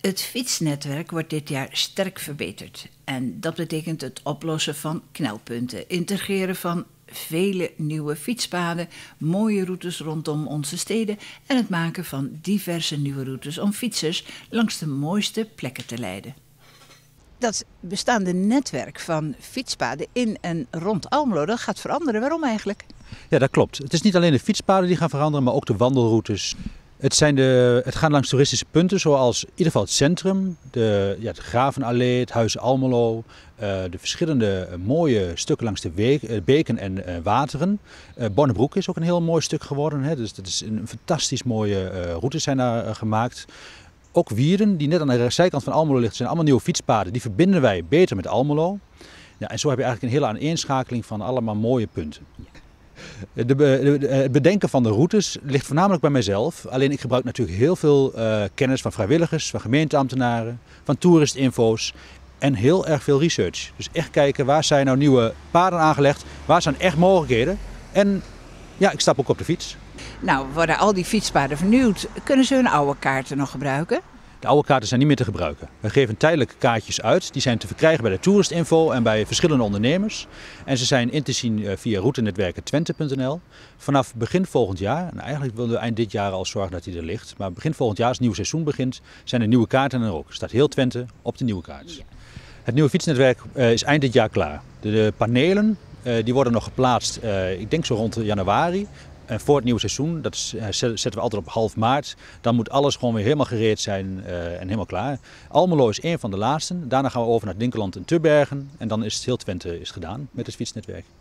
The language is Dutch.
Het fietsnetwerk wordt dit jaar sterk verbeterd. En dat betekent het oplossen van knelpunten, integreren van vele nieuwe fietspaden, mooie routes rondom onze steden en het maken van diverse nieuwe routes om fietsers langs de mooiste plekken te leiden. Dat bestaande netwerk van fietspaden in en rond Almelo, dat gaat veranderen. Waarom eigenlijk? Ja, dat klopt. Het is niet alleen de fietspaden die gaan veranderen, maar ook de wandelroutes. Het gaat langs toeristische punten zoals in ieder geval het centrum, de Gravenallee, het Huis Almelo, de verschillende mooie stukken langs de beken en wateren. Bonnebroek is ook een heel mooi stuk geworden, hè? Dus dat is een fantastisch mooie routes zijn daar gemaakt. Ook Wierden, die net aan de zijkant van Almelo ligt, zijn allemaal nieuwe fietspaden. Die verbinden wij beter met Almelo. Ja, en zo heb je eigenlijk een hele aaneenschakeling van allemaal mooie punten. Het bedenken van de routes ligt voornamelijk bij mijzelf. Alleen ik gebruik natuurlijk heel veel kennis van vrijwilligers, van gemeenteambtenaren, van toeristinfo's en heel erg veel research. Dus echt kijken waar zijn nou nieuwe paden aangelegd, waar zijn echt mogelijkheden. En ja, ik stap ook op de fiets. Nou, worden al die fietspaden vernieuwd? Kunnen ze hun oude kaarten nog gebruiken? De oude kaarten zijn niet meer te gebruiken. We geven tijdelijke kaartjes uit. Die zijn te verkrijgen bij de toeristinfo en bij verschillende ondernemers. En ze zijn in te zien via routenetwerken twente.nl. Vanaf begin volgend jaar, en eigenlijk willen we eind dit jaar al zorgen dat die er ligt. Maar begin volgend jaar, als het nieuwe seizoen begint, zijn er nieuwe kaarten er ook. Er staat heel Twente op de nieuwe kaart. Ja. Het nieuwe fietsnetwerk is eind dit jaar klaar. De panelen die worden nog geplaatst, ik denk zo rond januari. En voor het nieuwe seizoen, dat zetten we altijd op half maart, dan moet alles gewoon weer helemaal gereed zijn en helemaal klaar. Almelo is één van de laatsten. Daarna gaan we over naar Dinkeland en Tubbergen en dan is het heel Twente gedaan met het fietsnetwerk.